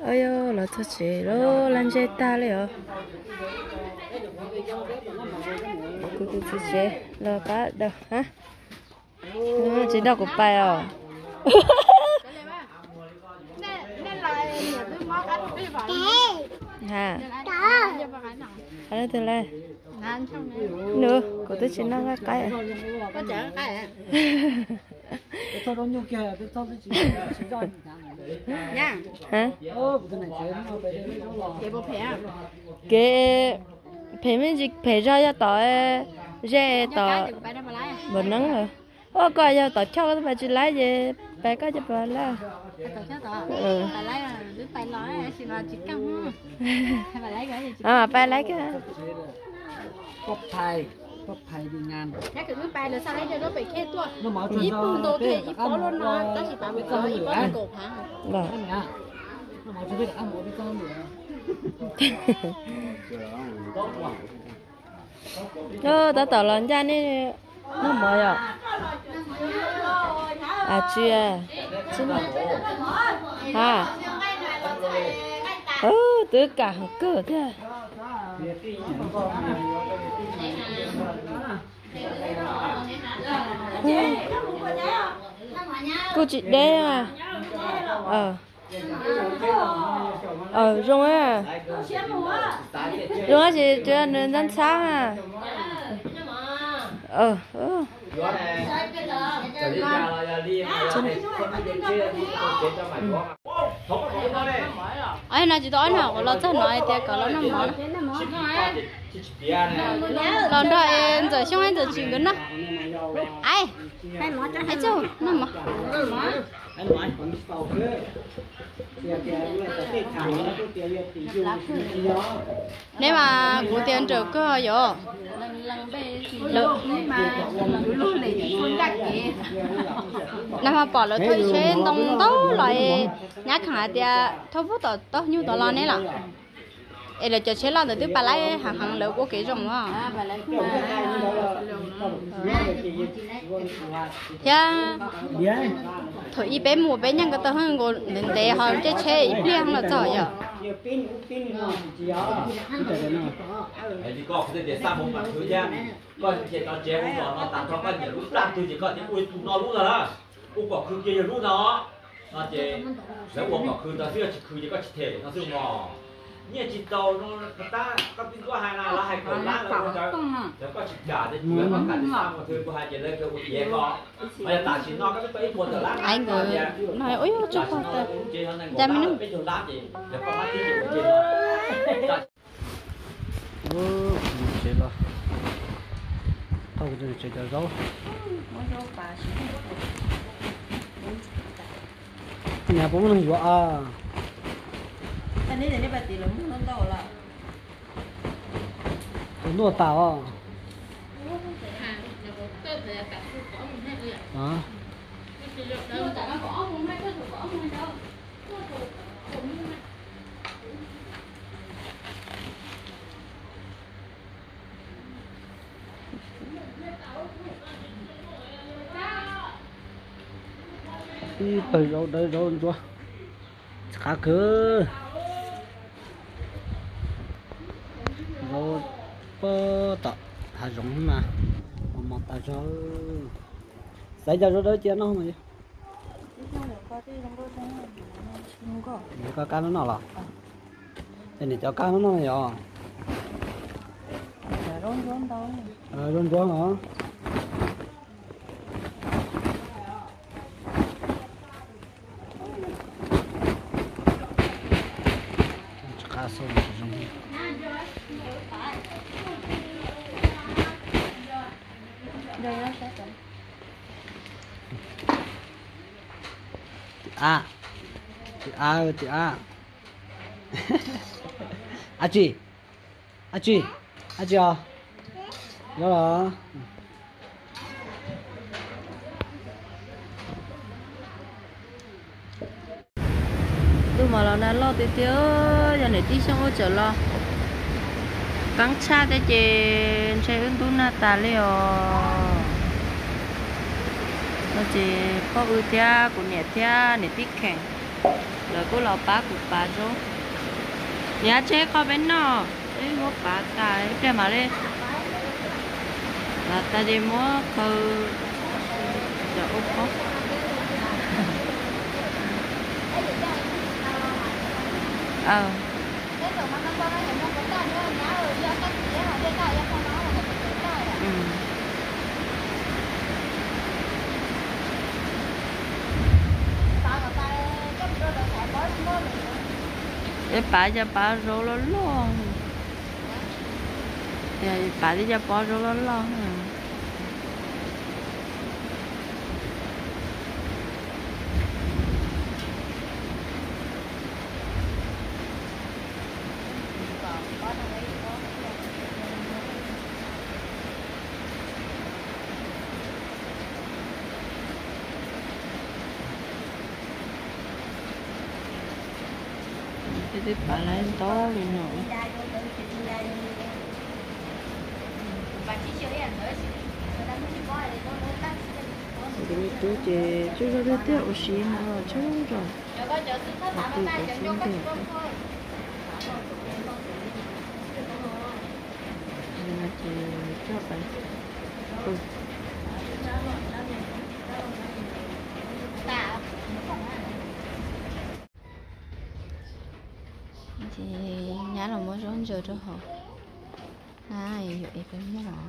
ơi yo là thật sự lo làm gì ta liền cứ cứ chế là cá đâu hả chỉ đâu có bài à ha ở đây từ đây nữa có tới chỉ năng cái có chở cái tôi đâu nhục kia tôi chỉ cho nha hả cái bộ phèn cái phèn mình chỉ phèn ra tỏi dê tỏi bữa nắng rồi ô coi giờ tỏi cho cái chị lấy về bé có cho bà là bà lấy đứa bà nói xin là chỉ căng bà lấy cái gì bà lấy cái cốc thai đi ngang nhắc cái đứa bà là sao lấy cho nó bị khét tua ít bún đồ thì ít bó luôn nó ta chỉ bảo bị coi ít bó là cột hả rồi nó bảo cho biết ăn một cái con nữa ta tỏi lần ra đi nó mỏi chưa ha tất cả cửa thế cô chị đê à rong á chị chưa nên ăn sáng à ai nói chị đó nào lo cho nói thì có lo nó mỏ lần đó em giờ xong anh giờ chuyện cái nó ai ai chứ nó mỏ nếu mà của tiền trợ cơ rồi nếu mà bỏ lỡ thôi trên đông tố lại nhát khả thì thôi phút tao như tao lo nè là là cho chế lo từ bà lấy hàng lỡ của kỹ rồng đó dạ thôi ít bé mua bé nhân cái tao hơn còn để họ chế ít liền là giỏi vậy thì có cái để sang một mặt thứ nha có thể nó chế nó tạm cho bao nhiêu lúc làm tôi chỉ có những ui nó lúc rồi đó u quả cứ kia lúc nó chế nếu uống quả cứ nó chỉ có chỉ thể nó sử mò như chỉ tàu nó ta có tin có hai là hai cửa lá là nó có chỉ trả để chuyển vào cả sang một thứ của hai chế lên cái ui dễ có bây giờ ta chỉ nó cái cái một lá anh cứ nói ôi chụp vào ra mình cái chỗ lá gì để có mắt đi của chế nó chế lo thôi cái chế cho rau nhà bố nó nhiều à anh ấy để bà tí lắm nó đỏ là nó tàu à đi từ đâu đây đâu chúa khá cứ đâu bơ tọ thà giống mà một ta cho xảy ra rồi đó chứ nó không vậy có cá nó nào là cái này cho cá nó này rồi rôn rôn hả cá sấu chị chị à đó là tôi mà là lo tí tiêu giờ này tí xong rồi trở lo cắn cha thế chị chơi ứng tú na ta liều nó chỉ có ưu tia của nhẹ tí kèn rồi cô lọ bá của bà rồi nhà chế có bên nọ đấy mua bá cái mà đấy là ta đi mua khâu giờ úp không để bà cho bà rồi lo lo thì bà đi cho bà rồi lo lo thì bà lại to lên nữa cái chú chị chú ra đây tiếc ở xí nào chú rồi mà từ cái xuống tiền mà chị cho phải thì nhá là muốn rón giờ cho họ này hiểu ý cái nhá rồi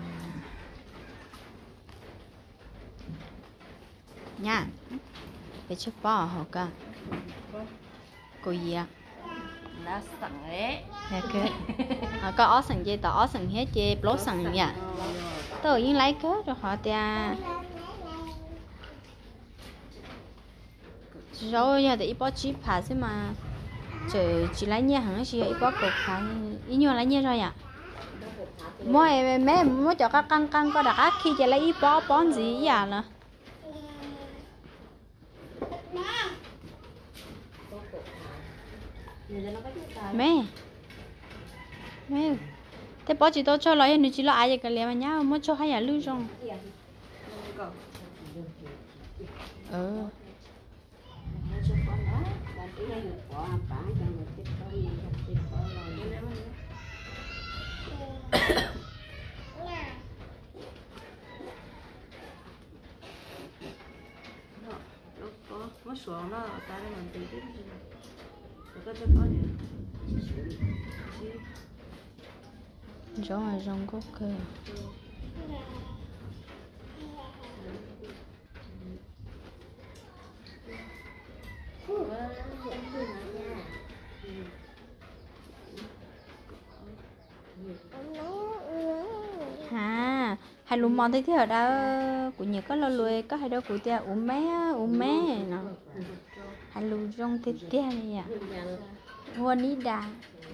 nha cái chiếc bò họ cả cô gì à đã sẵn đấy nè cái có ó sẵn gì tao ó sẵn hết chị lố sẵn nhỉ tự nhiên lấy cớ cho họ tia rồi giờ thì bỏ chip phá xem mà chỉ lấy nhẹ hẳn chỉ ít bỏ cột phá ít nhiều lấy nhẹ rồi ạ mỗi mấy mỗi cho các căng có đặc khi chỉ lấy ít bỏ gì à nè mẹ thế bỏ chỉ tôi cho lấy nữa chỉ là ai cái liền mà nhá muốn cho hay là lưu xong nó xuống nó ta đây mình tìm cái gì có cái có gì giống là giống có cơ à hay luôn mòn thấy thế ở đâu của nhiều có lo lùi có hay đâu của tia uống mé nè hay luôn trong thế tia này à mua ní đà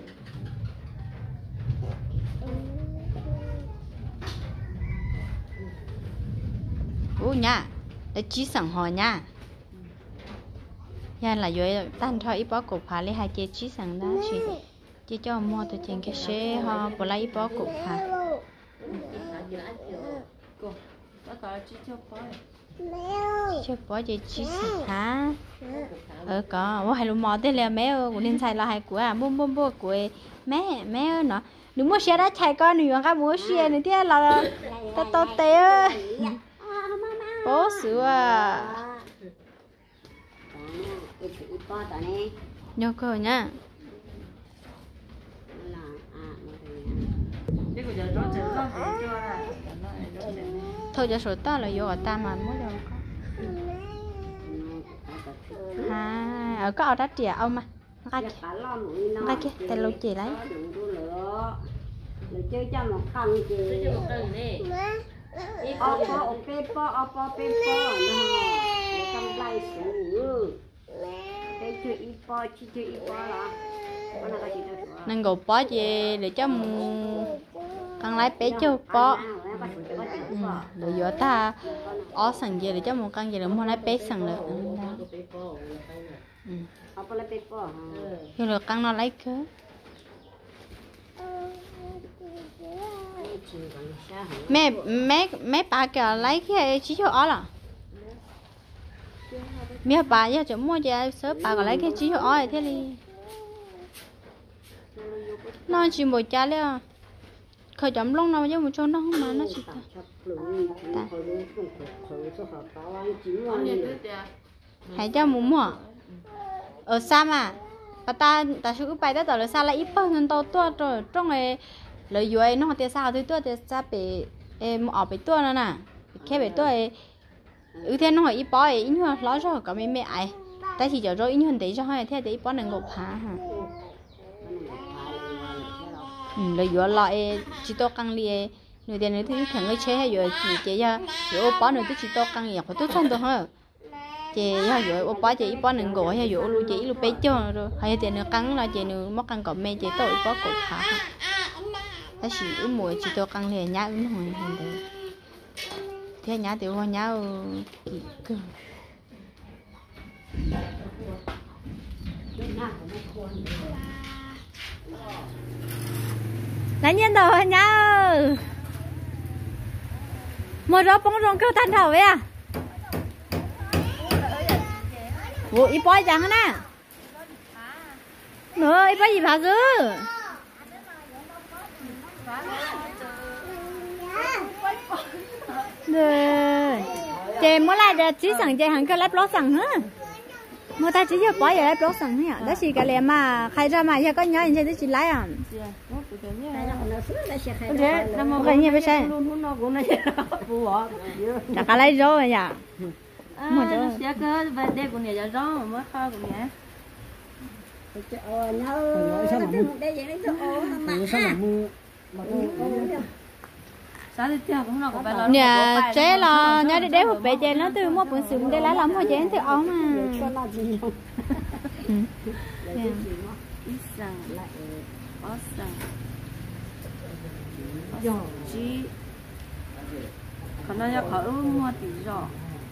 nha để chỉ sẵn hỏi nha nhà là rồi tan thôi ít bỏ cục phá lấy hai chế chỉ sẵn đó chỉ cho mua từ trên cái xe họ bỏ lấy ít bỏ cục phá chưa bỏ chỉ sẵn hả có mua hai lúa mò thế là mẹ của nên xài là hai của à mua của mẹ nó đừng mua xe đã chạy con nữa các mua xe này thế là to té bố sữa nhớ cơ nhá thôi giờ số ta là vô ở ta mà mới đâu có ở có ở đất trẻ ông mà cái kia tên lâu chị lấy chơi cho một cân chị Oppo paper trong lại sủ cái chơi Oppo chỉ chơi Oppo là nên gộp bó gì để cho con lái bé cho bó rồi giờ ta ó sẵn gì để cho một con gì là mua lái bé sẵn được rồi con nó lấy cơ mẹ bà kìa lấy cái chỉ cho ó là mẹ bà giờ chỗ mua giờ sớm bà còn lấy cái chí họ ơi thế đi nó chỉ một cha liền khởi chấm lông nào chứ một chỗ nó mà nó chỉ hãy cho mù mùa ở xa mà bà ta sẽ bài tới tờ xa lại ít bao nhiêu tao tua rồi trong này lời dưới nó tiền sao thì tua tiền sao bị em ở bị tua nữa nè khi bị tua ưu tiên nó hỏi ít bao ít hơn lo cho có mấy mẹ ai tại chỉ cho rồi ít hơn để cho hai thế để ít bao đừng gộp hả lời dưới lại chỉ to căng liền người tiền nữa thì thằng người chế hay rồi chỉ cho rồi bao nữa thì chỉ to căng nhiều phải tốt hơn thôi hả chị rồi ô bá chị bó nừng gỗ hay rồi lu chị lu bé cho rồi hay chị nữa cắn là chị nữa móc cắn cọp mẹ chị tội bó cột thả ta chỉ uống mùi chỉ tôi cắn liền nhá uống hồi hình đấy thế nhá tiểu hoa nhá kỳ cơ lấy nhiên đầu nhá một rau bông rong kêu thanh thầu vậy à vụ ít bói chẳng nè nữa ít bói gì phá dữ rồi chị mới lại được chỉ sẵn chị hẳn cái lấy blog sẵn hả mà ta chỉ cho bói vậy lấy blog sẵn hả đó chỉ cái này mà khai ra mà giờ có nhớ anh chị lấy à thế năm một cái gì vậy sao chả có lấy rồi à một chỗ sẽ có về đây của nhà gió mà mới kho của nhà nhà chế là nhà để một bé chế nó từ một bữa sớm để lấy lắm thôi chế từ ống mà còn nó khó mua tí rồi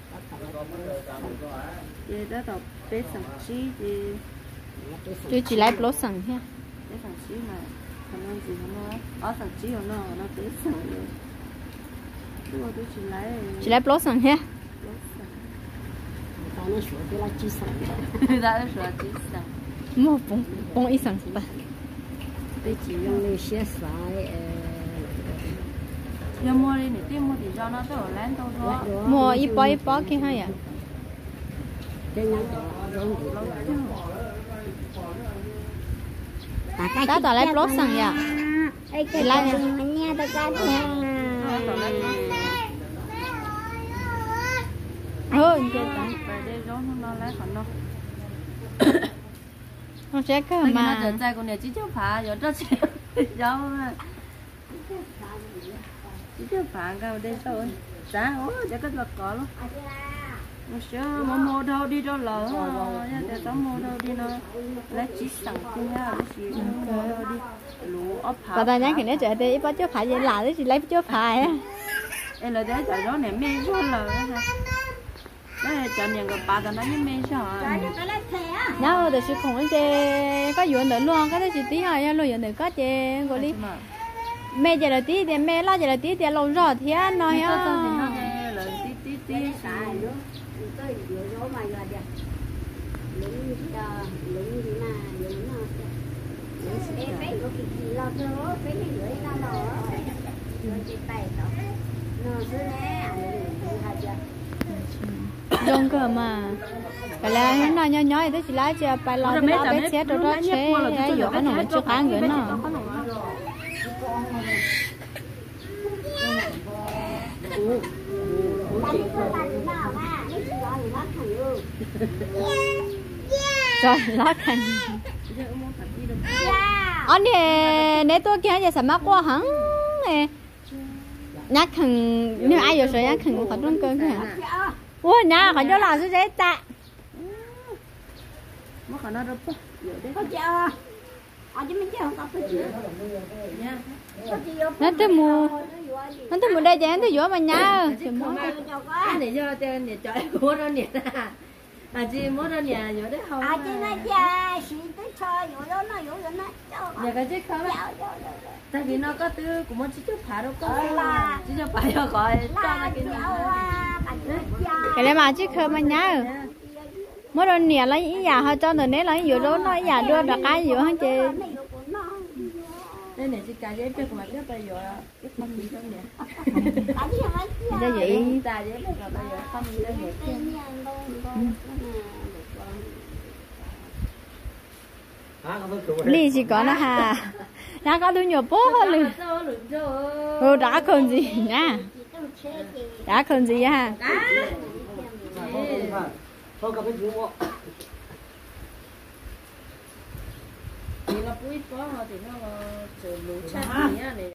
để đó đọc bé sản chi thì tôi chỉ lấy blog sẵn ha bé sản chi mà còn nó gì nó ở sản chi nó bé sản rồi tôi chỉ lấy blog sẵn ha nó sửa cái là chi sản đã sửa chi sản mua bông ít sẵn ba bây chỉ用那些材 giờ mua đi để tìm mua thì cho nó tới ở lén đâu đó mua ít bó kia hay à đó tao lấy blog sẵn vậy cái lá nha nghe ta cái ôi về đây gió nó lấy còn nó không sẽ cơ mà giờ trai con này chỉ cho phá giờ cho chị gió chỉ cho phá cái đây thôi sáng ố chắc cái vật có luôn một số mua đâu đi đâu lỡ để tao mua đâu đi nó lấy chỉ sẵn kia chỉ mua đâu đi lúa ốp phá và ta nhắn khi nãy chạy đi bắt chỗ phải vậy là đấy chỉ lấy chỗ phải á em là đấy chạy đó này mê cho lỡ đấy chạy nhà người bà tao nói như mê sao nhớ từ sự cùng anh chị có chuyện nữa luôn cái đó chỉ tí rồi luôn chuyện nữa có chị gọi đi mẹ giờ là tí thì mẹ lo giờ là tí thì lâu rồi thì anh nói á tí xài nữa tới vừa rồi mà là đẹp lính gì mà lính nó em phải có cái lo nữa phải cái người nó lo rồi chị tay đó nó cứ nè dùng cơ mà cái là nó nhỏ thế chỉ lấy cho bài lo cái đó bé chết rồi đó chế rồi cái nó chưa ăn nữa nó rồi lót thành anh nè nếu tôi kia giờ sắm quá hẳn nè nhát thằng nếu ai giờ sợ nhát thằng cũng phải trong cơn hả ủa nhà phải cho là sẽ ta mất khả năng đâu có chưa chứ mình chưa có cái gì nó tới mùa đây chén tới giữa mà nhá để cho tên để cho em mua đó nè chị mua đó nè giữa đấy không chị nói cha chị tới chơi giữa đó nó nhà cái chiếc không tại vì nó có tư của mình chỉ cho phá đâu có chỉ cho phá cho khỏi cho là cái này mà chiếc khơi mà nhá mỗi lần nè lấy ý già hơi cho từ nấy lấy vừa đó nói già đưa được cái vừa hết chị đây này chị cà giấy biết mà biết bây giờ biết không gì đâu nè cho vậy cà giấy biết là bây giờ không gì đâu nè ly chỉ có nó hà nó có đứa nhiều bố hơn đã còn gì nha đã còn gì ha thì nó bụi quá thì nó lú chát gì á này